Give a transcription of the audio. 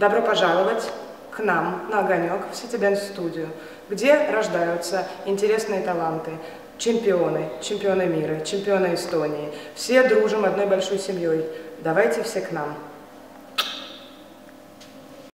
Добро пожаловать к нам на «Огонек» в City Dance студию, где рождаются интересные таланты, чемпионы мира, чемпионы Эстонии. Все дружим одной большой семьей. Давайте все к нам.